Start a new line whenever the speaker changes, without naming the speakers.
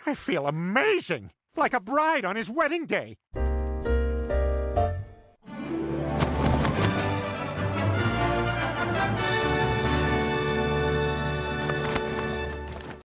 I feel amazing, like a bride on his wedding day.